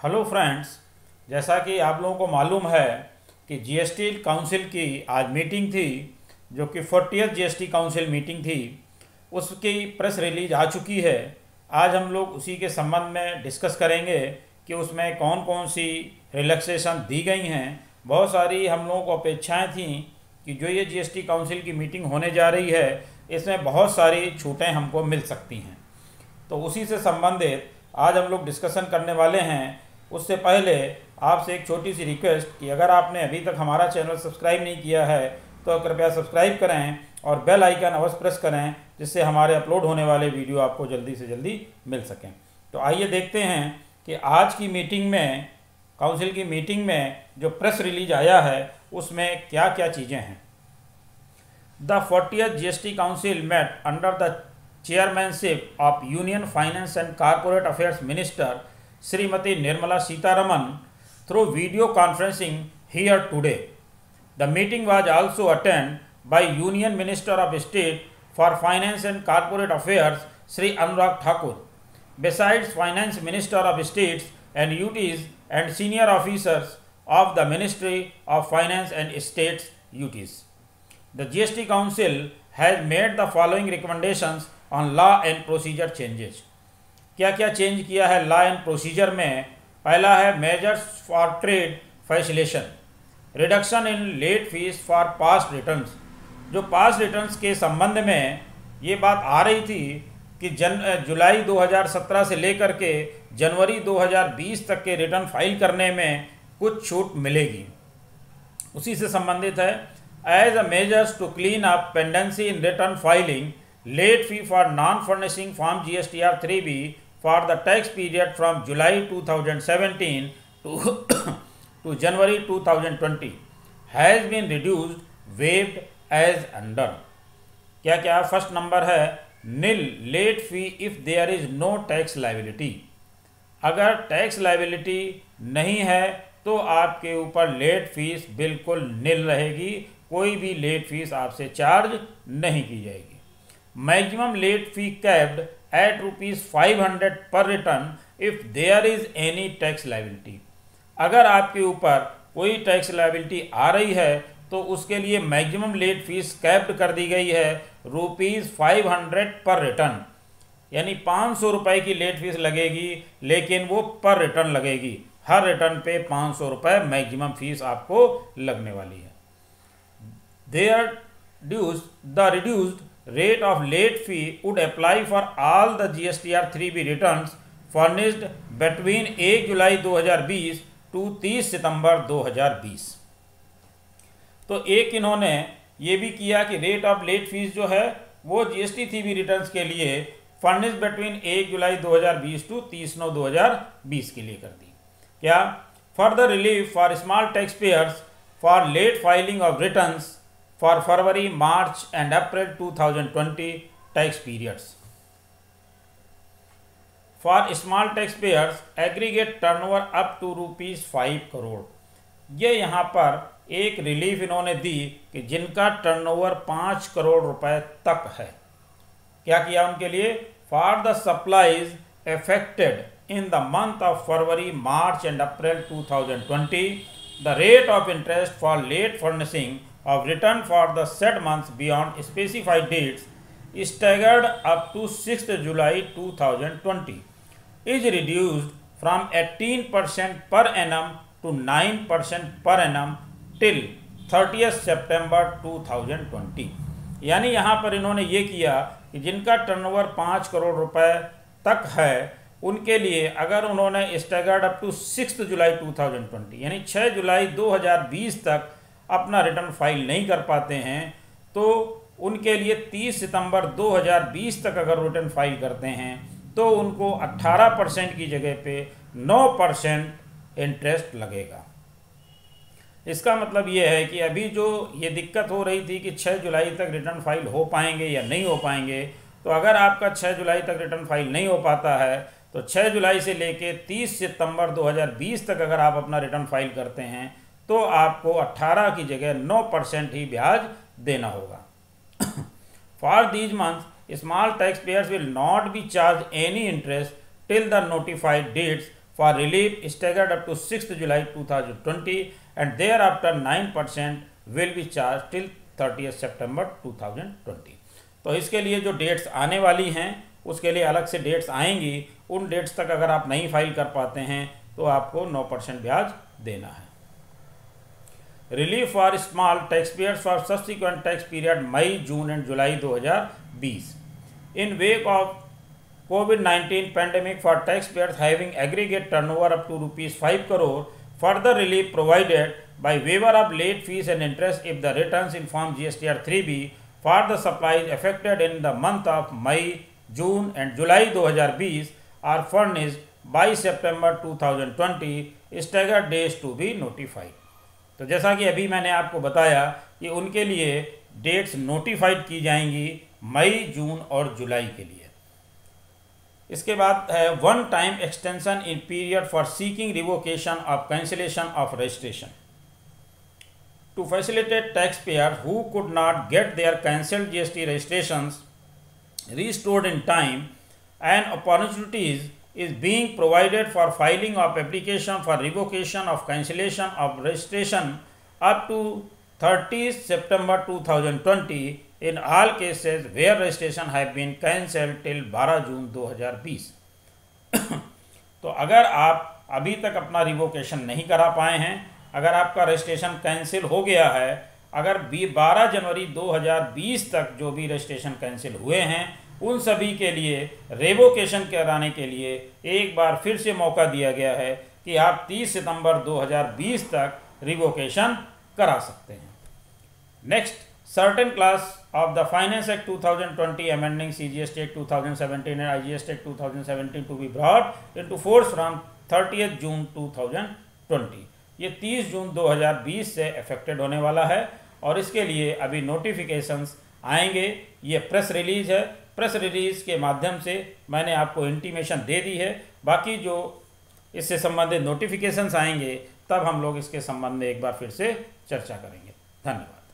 Hello friends, जैसा कि आप लोगों को मालूम है कि जीएसटी काउंसिल की आज मीटिंग थी, जो कि 40th जीएसटी काउंसिल मीटिंग थी। उसकी प्रेस रिलीज आ चुकी है। आज हम लोग उसी के संबंध में डिस्कस करेंगे कि उसमें कौन कौन सी रिलैक्सेशन दी गई हैं। बहुत सारी हम लोगों को अपेक्षाएं थी कि जो ये जीएसटी काउंसिल की मीटिंग होने जा रही है, इसमें बहुत सारी छूटें हमको मिल सकती हैं। तो उसी से संबंधित आज हम लोग डिस्कशन करने वाले हैं। उससे पहले आपसे एक छोटी सी रिक्वेस्ट कि अगर आपने अभी तक हमारा चैनल सब्सक्राइब नहीं किया है तो कृपया सब्सक्राइब करें और बेल आइकन अवश्य प्रेस करें, जिससे हमारे अपलोड होने वाले वीडियो आपको जल्दी से जल्दी मिल सकें। तो आइए देखते हैं कि आज की मीटिंग में, काउंसिल की मीटिंग में जो प्रेस रिलीज आया है उसमें क्या क्या चीज़ें हैं। The 40th GST council met under the chairmanship of Union Finance and Corporate Affairs Minister Srimati Nirmala Sitharaman through video conferencing here today. The meeting was also attended by Union Minister of State for Finance and Corporate Affairs Sri Anurag Thakur. Besides Finance Minister of States and UTs and senior officers of the Ministry of Finance and States UTs. The GST Council has made the following recommendations on law and procedure changes. क्या क्या change किया है law and procedure में। पहला है measures for trade facilitation, reduction in late fees for past returns. जो past returns के संबंध में ये बात आ रही थी कि जुलाई 2017 से लेकर के जनवरी 2020 तक के रिटर्न फाइल करने में कुछ छूट मिलेगी, उसी से संबंधित है। As a measures to clean up pendency in return filing, late fee for non-furnishing Form GSTR 3B for the tax period from July 2017 to January 2020 has been reduced, waived as under. क्या क्या। First number है nil late fee if there is no tax liability। अगर tax liability नहीं है तो आपके ऊपर late fees बिल्कुल नील रहेगी, कोई भी लेट फीस आपसे चार्ज नहीं की जाएगी। Maximum late fee capped at ₹500 per return if there is any tax liability. अगर आपके ऊपर कोई टैक्स लाइबिलिटी आ रही है तो उसके लिए मैक्सिमम लेट फीस कैप्ड कर दी गई है ₹500 पर रिटर्न, यानी 500 रुपये की लेट फीस लगेगी, लेकिन वो पर रिटर्न लगेगी। हर रिटर्न पे 500 रुपये मैक्सिमम फीस आपको लगने वाली है। The reduced rate of late fee would apply for all the GSTR 3B returns furnished between 1 July 2020 to 30 September 2020। तो एक इन्होंने ये भी किया कि रेट ऑफ लेट फीस जो है वो GST 3B रिटर्न्स के लिए फर्निश्ड बिटवीन 1 जुलाई 2020 टू 30/9/2020 के लिए कर दी। क्या। Further relief for small tax payers for late filing of returns for February, March and April 2020 tax periods. For small taxpayers, aggregate turnover up to ₹5 crore. ये यहाँ पर एक रिलीफ इन्होंने दी कि जिनका टर्नओवर 5 करोड़ रुपए तक है। क्या किया उनके लिए। For the supplies affected in the month of February, March and April 2020, the rate of interest for late furnishing of return for the said months beyond specified dates staggered up to 6th July 2020 is reduced from 18% per annum to 9% per annum till 30th September 2020। यानी यहाँ पर इन्होंने ये किया कि जिनका turnover 5 crore रुपए तक है उनके लिए अगर उन्होंने स्टैगर्ड अप टू 6 जुलाई 2020 यानी 6 जुलाई 2020 तक अपना रिटर्न फाइल नहीं कर पाते हैं तो उनके लिए 30 सितंबर 2020 तक अगर रिटर्न फाइल करते हैं तो उनको 18% की जगह पे 9% इंटरेस्ट लगेगा। इसका मतलब ये है कि अभी जो ये दिक्कत हो रही थी कि 6 जुलाई तक रिटर्न फाइल हो पाएंगे या नहीं हो पाएंगे, तो अगर आपका 6 जुलाई तक रिटर्न फाइल नहीं हो पाता है तो 6 जुलाई से लेके 30 सितंबर 2020 तक अगर आप अपना रिटर्न फाइल करते हैं तो आपको 18 की जगह 9% ही ब्याज देना होगा। For these months small tax payers will not be charge any interest till the notified dates for relief staggered up to 6th July 2020 and thereafter 9% will be charged till 30th September 2020। तो इसके लिए जो dates आने वाली हैं उसके लिए अलग से डेट्स आएंगी, उन डेट्स तक अगर आप नहीं फाइल कर पाते हैं तो आपको 9% ब्याज देना है। Relief for small tax payers for subsequent tax period May, June and July 2020 in wake of COVID-19 pandemic for taxpayers having aggregate turnover up to ₹5 crore, further relief provided by waiver of late fees and interest if the returns in Form GSTR 3B for the supplies affected in the month of May, June and July 2020 are furnished by September 2020, staggered days to be notified। तो जैसा कि अभी मैंने आपको बताया कि उनके लिए डेट्स नोटिफाइड की जाएंगी मई, जून और जुलाई के लिए। इसके बाद है one time extension in period for seeking revocation of cancellation of registration to facilitate tax payer who could not get their cancelled GST registrations restored in time, and opportunities is being provided for filing of application for revocation of cancellation of registration up to 30th September 2020 in all cases where registration have been cancelled till 12 June 2020। तो अगर आप अभी तक अपना revocation नहीं करा पाए हैं, अगर आपका रजिस्ट्रेशन कैंसिल हो गया है, अगर 12 जनवरी 2020 तक जो भी रजिस्ट्रेशन कैंसिल हुए हैं उन सभी के लिए रेवोकेशन कराने के लिए एक बार फिर से मौका दिया गया है कि आप 30 सितंबर 2020 तक रिवोकेशन करा सकते हैं। Next, certain class of the finance act 2020 amending CGST act 2017 and IGST act 2017 to be brought into force from 30th June 2020। ये 30 जून 2020 से अफेक्टेड होने वाला है और इसके लिए अभी नोटिफिकेशंस आएंगे। ये प्रेस रिलीज है, प्रेस रिलीज के माध्यम से मैंने आपको इंटीमेशन दे दी है। बाकी जो इससे संबंधित नोटिफिकेशंस आएंगे तब हम लोग इसके संबंध में एक बार फिर से चर्चा करेंगे। धन्यवाद।